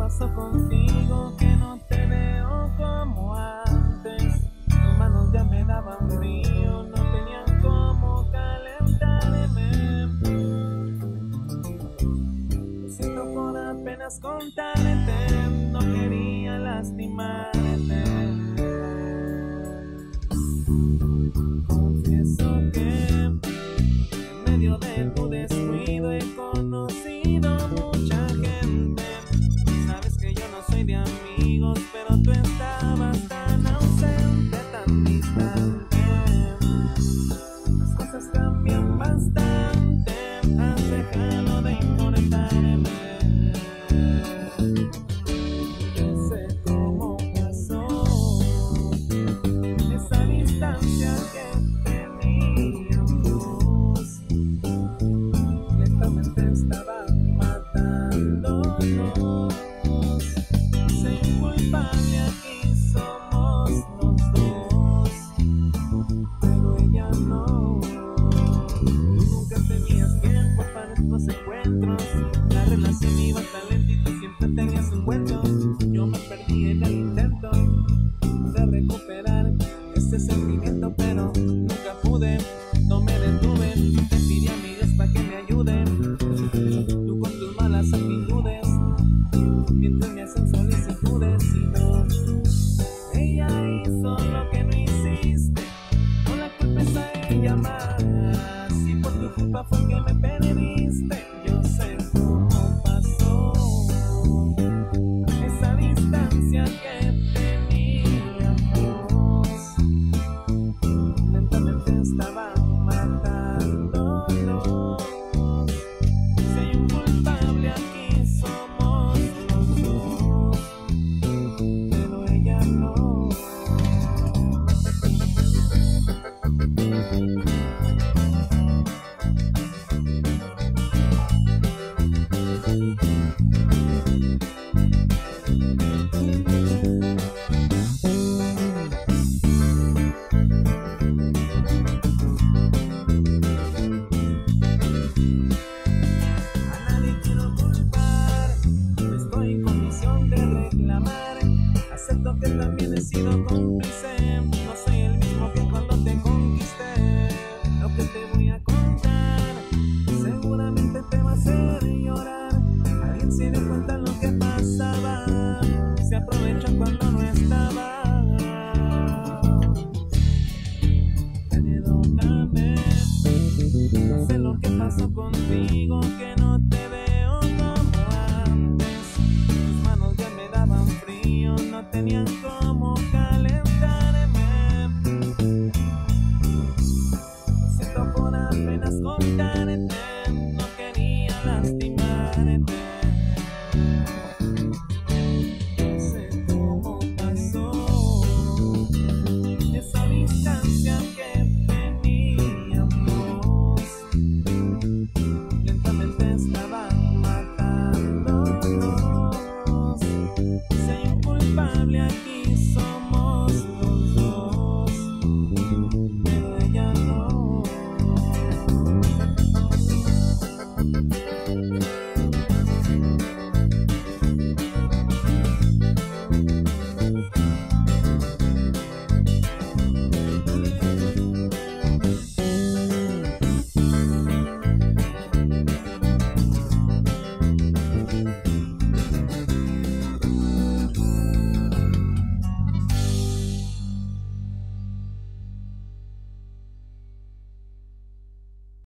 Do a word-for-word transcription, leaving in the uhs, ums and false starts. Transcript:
pasó contigo que no te veo como antes? Tus manos ya me daban frío, no tenían cómo calentarme. Lo siento por apenas contarte, no quería lastimarte. Confieso que en medio de tu descuido he conocido mucha gente. Sabes que yo no soy de amigos, pero tú estabas tan ausente, tan distante. Las cosas cambian bastante, has dejado de importarme. No sé cómo pasó esa distancia que teníamos. Lentamente estaba matándonos. Soy culpable, aquí somos los dos, pero ella no. Tú nunca tenías tiempo para estos encuentros. La relación iba tan lentita, siempre tenías un cuento. Yo me perdí en el intento de recuperar ese sentimiento, pero nunca pude. No me detuve, te pedí amigas para que me ayuden. Tú con tus malas actitudes, mientras me hacen solicitudes y no. Ella hizo lo que no hiciste, no la culpes a ella más. Si por tu culpa fue que me perdiste, yo sé cómo pasó.